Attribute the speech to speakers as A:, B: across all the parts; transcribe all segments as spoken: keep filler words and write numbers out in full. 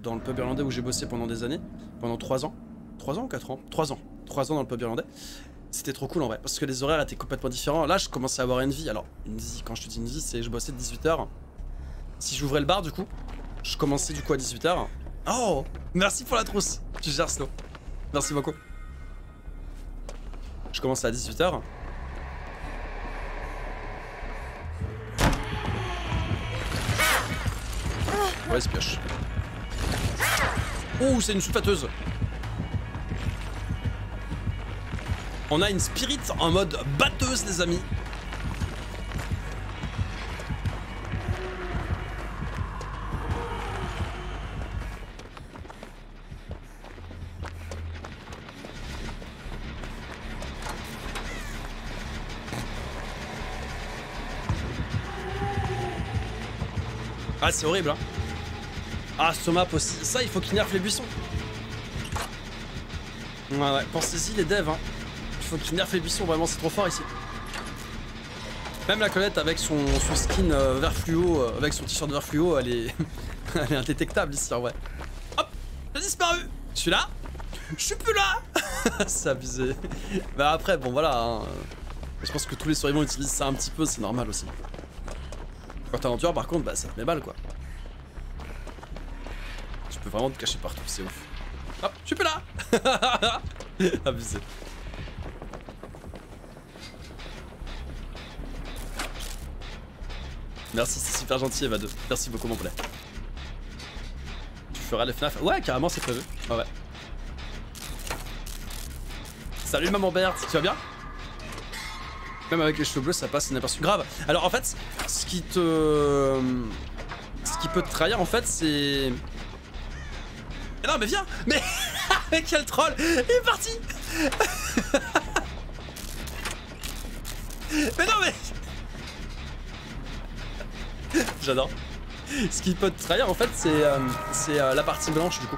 A: dans le pub irlandais où j'ai bossé pendant des années, pendant trois ans. trois ans ou quatre ans? trois ans. trois ans dans le pub irlandais. C'était trop cool en vrai, parce que les horaires étaient complètement différents. Là, je commençais à avoir une vie. Alors, une vie, quand je te dis une vie, c'est je bossais de dix-huit heures. Si j'ouvrais le bar, du coup, je commençais du coup à dix-huit heures. Oh, merci pour la trousse. Tu gères, Snow. Merci beaucoup. Je commençais à dix-huit heures. Ouais, c'est pioche. Oh, c'est une sulfateuse. On a une spirit en mode batteuse, les amis. Ah, c'est horrible, hein. Ah, ce map aussi. Ça, il faut qu'ils nerfent les buissons. Ouais, ouais. Pensez-y, les devs, hein. Il faut qu'ils nerfent les buissons, vraiment, c'est trop fort ici. Même la Colette avec son, son skin euh, vert fluo, euh, avec son t-shirt vert fluo, elle est, elle est indétectable ici en vrai. Hop, j'ai disparu. Je suis là. Je suis plus là. C'est abusé. Bah après, bon voilà. Hein. Je pense que tous les survivants utilisent ça un petit peu, c'est normal aussi. Quand t'es en tueur, par contre, bah ça te met balle quoi. Tu peux vraiment te cacher partout, c'est ouf. Hop, je suis plus là. Abusé. Merci, c'est super gentil Eva deux. Merci beaucoup mon poulet. Tu feras les F N A F? Ouais, carrément c'est prévu. Ouais, ouais. Salut maman Berthe, tu vas bien? Même avec les cheveux bleus ça passe inaperçu. Grave. Alors en fait, ce qui te... Ce qui peut te trahir en fait c'est... Mais non mais viens. Mais... Mais quel troll. Il est parti. Mais non mais... J'adore. Ce qui peut te trahir en fait c'est euh, c'est euh, la partie blanche du coup.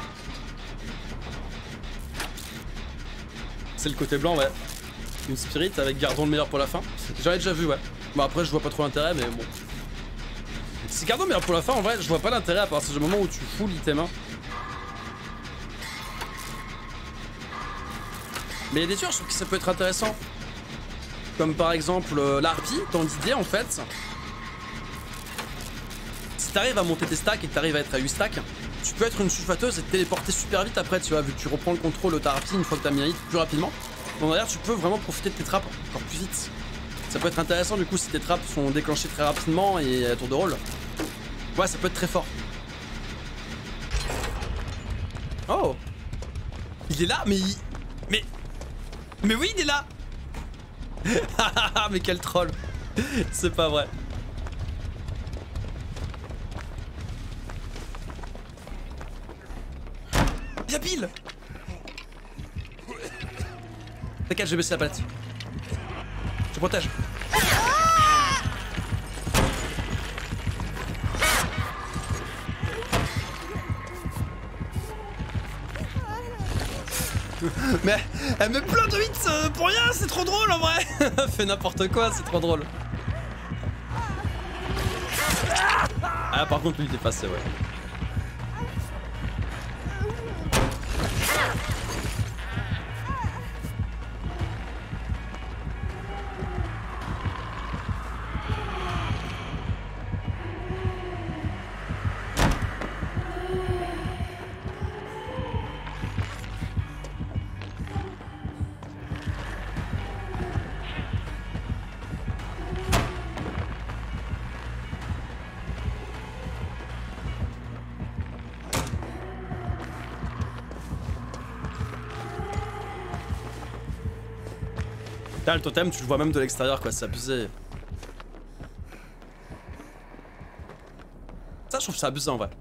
A: C'est le côté blanc ouais. Une spirit avec gardons le meilleur pour la fin. J'en ai déjà vu ouais. Bon après je vois pas trop l'intérêt mais bon. Si gardons le meilleur pour la fin en vrai je vois pas l'intérêt à partir du moment où tu foules tes mains. Mais il y a des tueurs je trouve que ça peut être intéressant. Comme par exemple euh, l'harpie dans l'idée en fait. Si t'arrives à monter tes stacks et que t'arrives à être à huit stacks, tu peux être une sulfateuse et te téléporter super vite après, tu vois, vu que tu reprends le contrôle de ta harpie une fois que t'as mis un hit plus rapidement. Donc d'ailleurs, tu peux vraiment profiter de tes trappes encore plus vite. Ça peut être intéressant du coup si tes trappes sont déclenchées très rapidement et à tour de rôle. Ouais, ça peut être très fort. Oh! Il est là, mais il... Mais... Mais oui, il est là! Mais quel troll! C'est pas vrai. Y'a Bill. T'inquiète, je vais baisser la palette. Je te protège. Mais elle me plein de hits euh, pour rien, c'est trop drôle en vrai. Fait n'importe quoi, c'est trop drôle. Ah par contre lui il est passé ouais. Là, le totem, tu le vois même de l'extérieur, quoi, c'est abusé. Ça, je trouve ça abusé en vrai.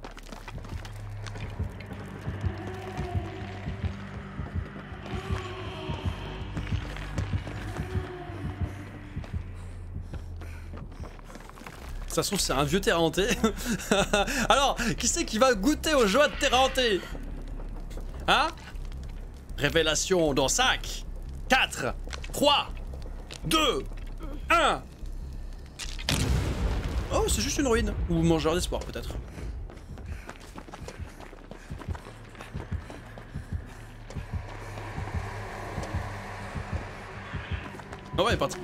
A: Ça se trouve, c'est un vieux terrain hanté. Alors, qui c'est qui va goûter aux joies de terrain hanté? Hein? Révélation dans cinq, quatre, trois, deux, un. Oh, c'est juste une ruine. Ou mangeur d'espoir, peut-être. Ah ouais, il est parti.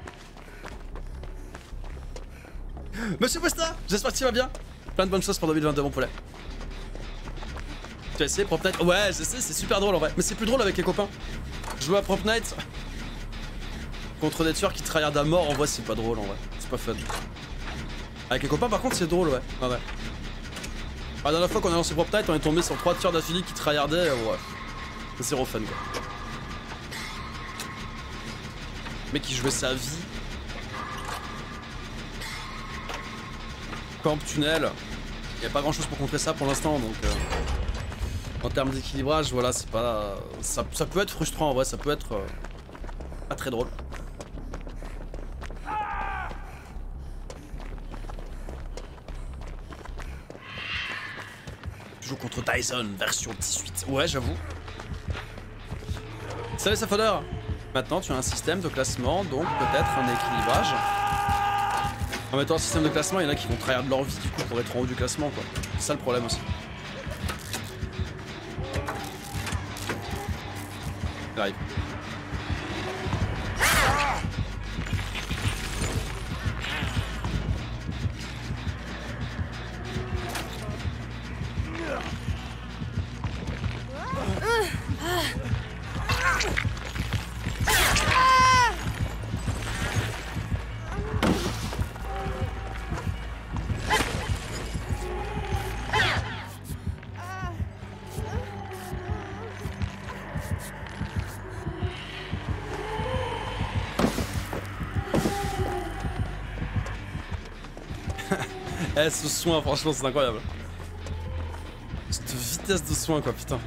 A: Monsieur Posta, j'espère que tu vas bien. Plein de bonnes choses pour deux mille vingt-deux, mon poulet. Tu as essayé Prop Night? Ouais, je sais, c'est super drôle en vrai. Mais c'est plus drôle avec les copains. Jouer à Prop Night contre des tueurs qui tryhardent à mort, en vrai, c'est pas drôle en vrai. C'est pas fun. Avec les copains, par contre, c'est drôle, ouais. Ah ouais. La dernière fois qu'on a lancé Prop Night, on est tombé sur trois tueurs d'affilée qui tryhardaient. Ouais. C'est zéro fun quoi. Le mec qui jouait sa vie. Camp, tunnel. Il n'y a pas grand chose pour contrer ça pour l'instant donc. Euh, en termes d'équilibrage, voilà, c'est pas. Ça, ça peut être frustrant en vrai, ça peut être. Euh, pas très drôle. Tu joues contre Tyson, version dix-huit. Ouais, j'avoue. Salut Safodeur. Maintenant, tu as un système de classement, donc peut-être un équilibrage. En mettant un système de classement, il y en a qui vont tryhard leur vie du coup pour être en haut du classement quoi. C'est ça le problème aussi. Il arrive. Eh, ce soin, franchement, c'est incroyable. Cette vitesse de soin, quoi, putain.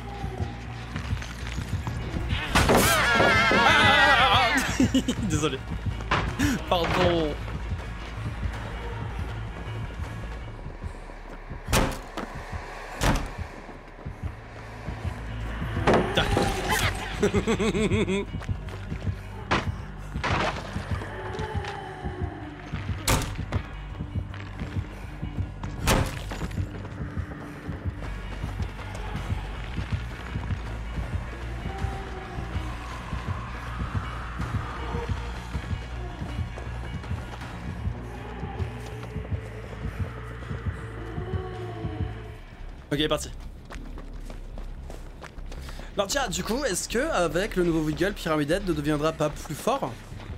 A: Ah désolé. Pardon. Ok, parti. Alors tiens, du coup, est-ce que avec le nouveau Wiggle, Pyramid Head ne deviendra pas plus fort?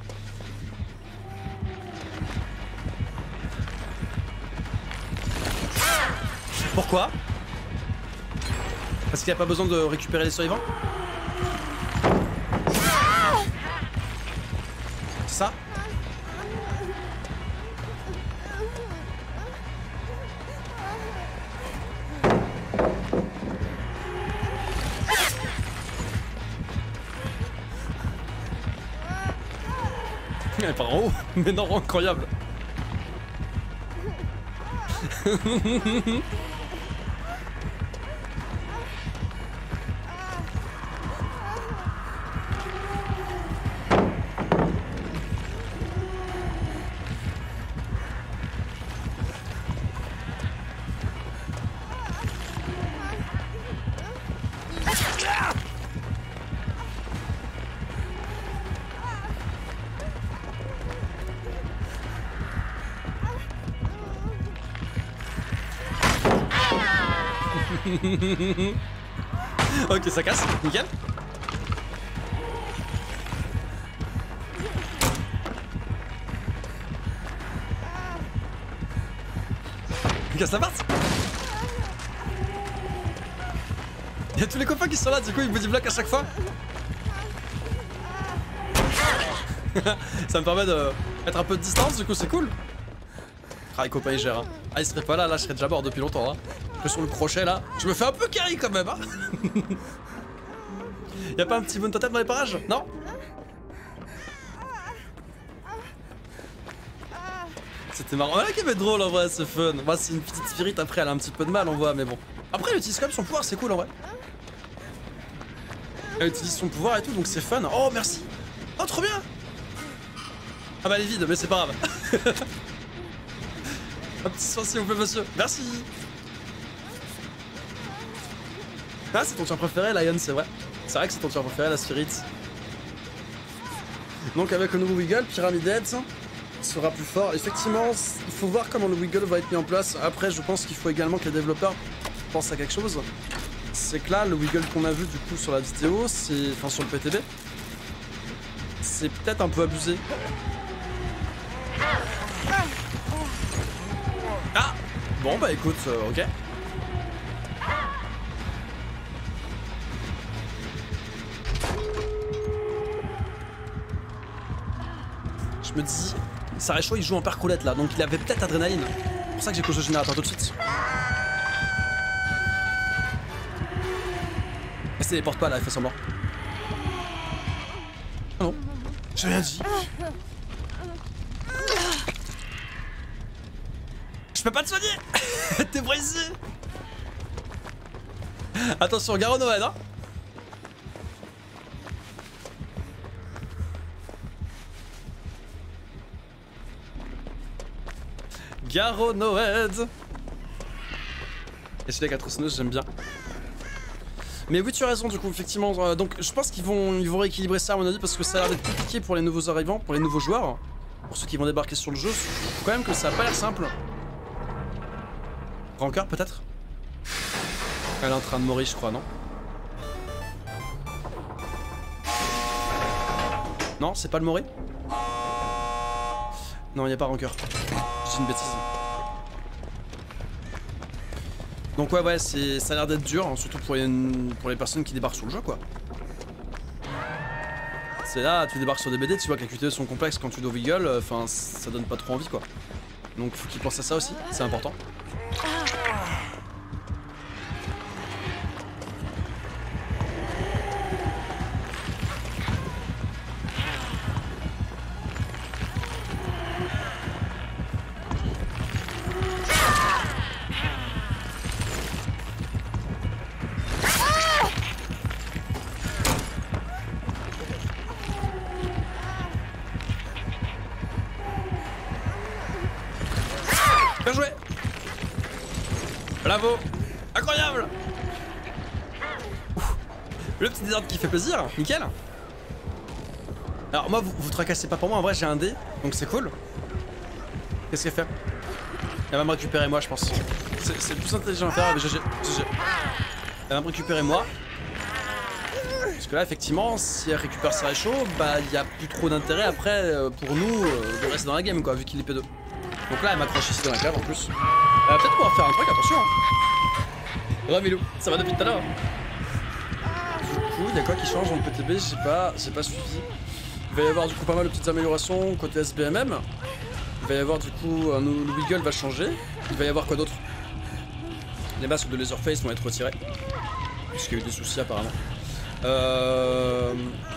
A: Pourquoi? Parce qu'il n'y a pas besoin de récupérer les survivants? C'est ça? Elle part en haut, mais non, incroyable. Ok, ça casse, nickel. Il casse la part. Il y a tous les copains qui sont là, du coup ils body block à chaque fois. Ça me permet de mettre un peu de distance, du coup c'est cool. Ah, les copains ils gèrent. Hein. Ah, ils seraient pas là, là je serais déjà mort depuis longtemps. Hein. Que sur le crochet là, je me fais un peu carry quand même. Hein. Y'a pas un petit bon totem dans les parages? Non? C'était marrant. Voilà qui va être drôle en vrai, c'est fun. Moi, c'est une petite spirit, après elle a un petit peu de mal, on voit, mais bon. Après, elle utilise quand même son pouvoir, c'est cool en vrai. Elle utilise son pouvoir et tout, donc c'est fun. Oh, merci. Oh, trop bien. Ah bah, elle est vide, mais c'est pas grave. Un petit soin s'il vous plaît, monsieur. Merci. Ah, c'est ton tueur préféré, Lion, c'est vrai. C'est vrai que c'est ton tueur préféré, la spirit. Donc avec le nouveau Wiggle, Pyramid Heads sera plus fort. Effectivement, il faut voir comment le Wiggle va être mis en place. Après, je pense qu'il faut également que les développeurs pensent à quelque chose. C'est que là, le Wiggle qu'on a vu du coup sur la vidéo, c'est, enfin sur le P T B, c'est peut-être un peu abusé. Ah, bon bah écoute, euh, ok. Je me dis, Sarecho il joue en percolette là, donc il avait peut-être adrénaline. C'est pour ça que j'ai closé le générateur tout de suite. Elle se téléporte pas là, elle fait semblant. Ah non, j'ai rien dit. Je peux pas te soigner. T'es brisé. Attention, Garonoed hein. Garonoed. Et celui-là quatre snooze, j'aime bien. Mais oui, tu as raison, du coup, effectivement. Euh, donc, je pense qu'ils vont, ils vont rééquilibrer ça, à mon avis, parce que ça a l'air d'être compliqué pour les nouveaux arrivants, pour les nouveaux joueurs. Pour ceux qui vont débarquer sur le jeu, je trouve quand même que ça a pas l'air simple. Rancœur, peut-être? Elle est en train de mourir, je crois, non? Non, c'est pas le Mori? Non, il n'y a pas Rancœur. Je dis une bêtise. Donc ouais, ouais, c'est, ça a l'air d'être dur, hein, surtout pour les, pour les personnes qui débarquent sur le jeu, quoi. C'est là, tu débarques sur des B D, tu vois que les Q T E sont complexes quand tu dois wiggle, enfin, ça donne pas trop envie, quoi. Donc faut qu'ils pensent à ça aussi, c'est important. Bien joué. Bravo. Incroyable. Ouf. Le petit désordre qui fait plaisir, nickel. Alors moi, vous, vous tracassez pas pour moi, en vrai j'ai un dé, donc c'est cool. Qu'est-ce qu'elle fait? Elle va me récupérer moi, je pense. C'est le plus intelligent à faire, mais G G. G G. Elle va me récupérer moi. Parce que là, effectivement, si elle récupère Sarecho, bah il y a plus trop d'intérêt après euh, pour nous euh, de rester dans la game, quoi, vu qu'il est P deux. Donc là, elle m'accroche ici dans la cave en plus. Elle va peut-être pouvoir faire un truc, attention. Hein. Ouais, Milou, ça va depuis tout à l'heure. Du coup, il y a quoi qui change dans le P T B? J'ai pas, j'ai pas suivi. Il va y avoir du coup pas mal de petites améliorations côté S B M M. Il va y avoir du coup un le wiggle va changer. Il va y avoir quoi d'autre? Les masques de Laserface vont être retirés. Puisqu'il y a eu des soucis apparemment. Euh...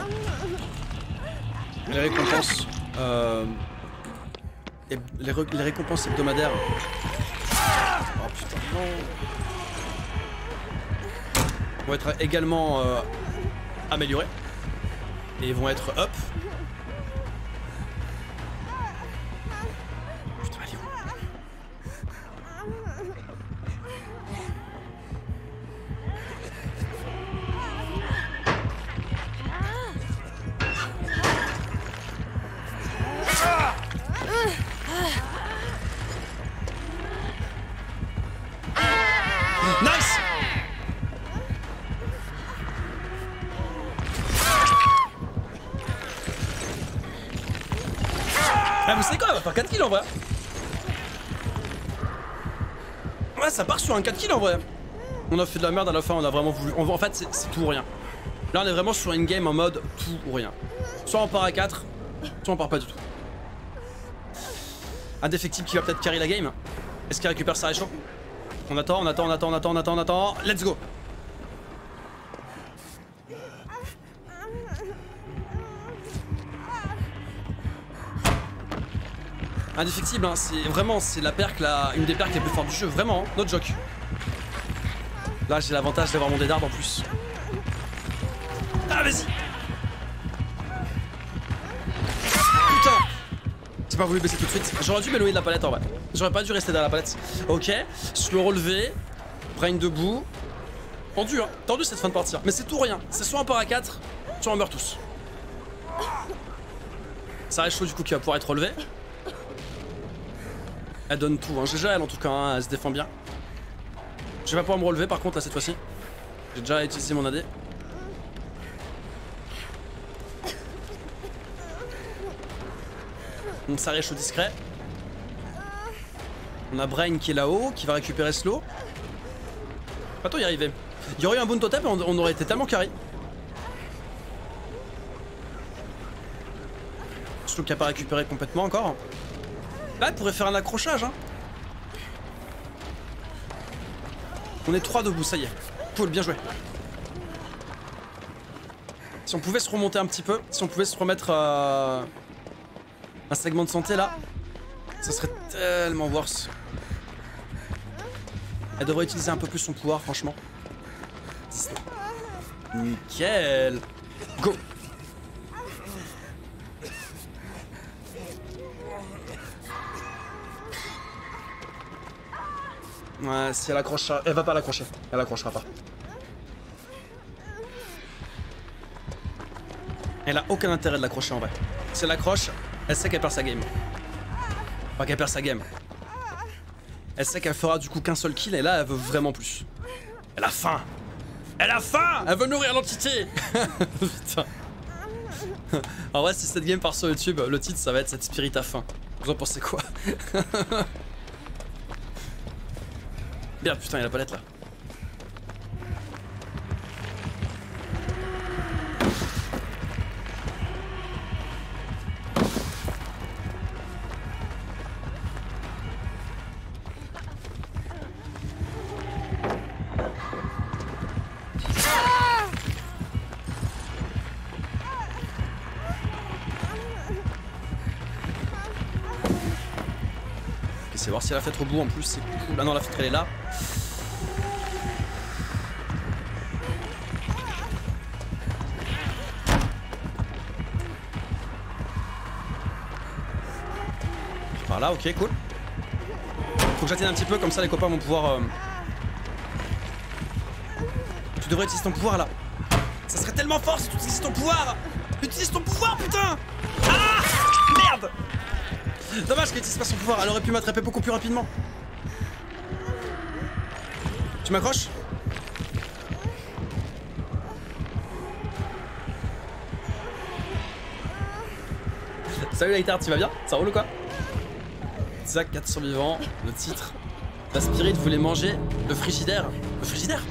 A: Les récompenses. Euh... Et les, les récompenses hebdomadaires. Oh putain, non. Vont être également euh, améliorées. Et vont être up. Putain, elle est où? Nice! Ah, vous savez quoi, elle va faire quatre kills en vrai. Ouais, ça part sur un quatre kills en vrai. On a fait de la merde à la fin, on a vraiment voulu. En fait, c'est tout ou rien. Là, on est vraiment sur une game en mode tout ou rien. Soit on part à quatre, soit on part pas du tout. Un défectible qui va peut-être carry la game. Est-ce qu'il récupère sa réchaud? On attend, on attend, on attend, on attend, on attend, on attend. Let's go! Indéfectible, hein, c'est vraiment c'est la perque, la, une des perques les plus fortes du jeu, vraiment, hein, no joke. Là j'ai l'avantage d'avoir mon dédard en plus. Ah vas-y. Putain. J'ai pas voulu baisser tout de suite, j'aurais dû m'éloigner de la palette en vrai. J'aurais pas dû rester dans la palette. Ok, je le relever, brain debout. Tendu hein, tendu cette fin de partie. Mais c'est tout ou rien, c'est soit on part à quatre, soit on meurt tous. Ça reste chaud du coup qui va pouvoir être relevé. Elle donne tout, hein. G G elle en tout cas, hein. Elle se défend bien. Je vais pas pouvoir me relever par contre là cette fois-ci. J'ai déjà utilisé mon A D. Donc ça reste chaud discret. On a Brain qui est là-haut, qui va récupérer Slow. Pas toi y arriver. Il y aurait eu un bon totem et on, on aurait été tellement carré. Slow qui a pas récupéré complètement encore. Là, il pourrait faire un accrochage. Hein. On est trois debout, ça y est. Cool, bien joué. Si on pouvait se remonter un petit peu, si on pouvait se remettre euh, un segment de santé là, ça serait tellement worse. Elle devrait utiliser un peu plus son pouvoir, franchement. Nickel. Go. Ouais, si elle accroche, elle va pas l'accrocher. Elle accrochera pas. Elle a aucun intérêt de l'accrocher en vrai. Si elle l'accroche, elle sait qu'elle perd sa game. Enfin qu'elle perd sa game. Elle sait qu'elle fera du coup qu'un seul kill et là elle veut vraiment plus. Elle a faim. Elle a faim. Elle veut nourrir l'entité. Putain. En vrai si cette game part sur YouTube, le titre ça va être cette spirit à faim. Vous en pensez quoi? Merde putain il y a la palette là. C'est voir si elle a fait au bout en plus, c'est cool. Ah non, la fenêtre elle est là. Par là, ok, cool. Faut que j'atteigne un petit peu, comme ça les copains vont pouvoir. Euh... Tu devrais utiliser ton pouvoir là. Ça serait tellement fort si tu utilises ton pouvoir. Utilise ton pouvoir, putain. Ah merde. Dommage qu'elle utilise pas son pouvoir, elle aurait pu m'attraper beaucoup plus rapidement. Tu m'accroches? Salut Lightheart, tu vas bien? Ça roule ou quoi? Zach, quatre survivants, le titre. La Spirit voulait manger le frigidaire. Le frigidaire?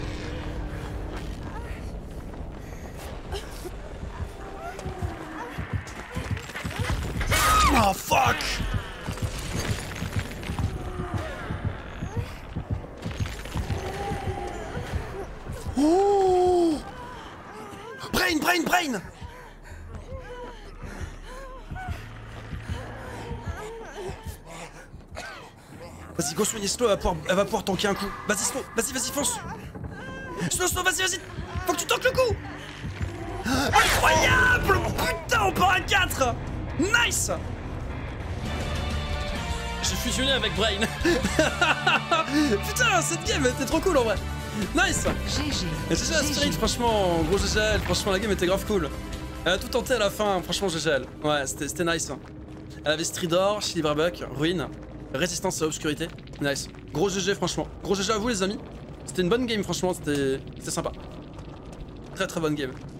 A: Oh fuck! Oh! Brain, brain, brain! Vas-y, go soigner Slow, elle va pouvoir, elle va pouvoir tanker un coup. Vas-y Slow, vas-y, vas-y, fonce! Slow, Slow, vas-y, vas-y! Faut que tu tankes le coup! Incroyable! Putain, on part à quatre! Nice! J'ai fusionné avec Brain. Putain, cette game était trop cool en vrai. Nice. G G. Et G G la Spirit, franchement, gros G G L. Franchement, la game était grave cool. Elle a tout tenté à la fin, franchement, G G L. Ouais, c'était nice. Elle avait Stridor, Chili Barbuck, Ruine, Résistance à Obscurité. Nice. Gros G G, franchement. Gros G G à vous, les amis. C'était une bonne game, franchement, c'était sympa. Très très bonne game.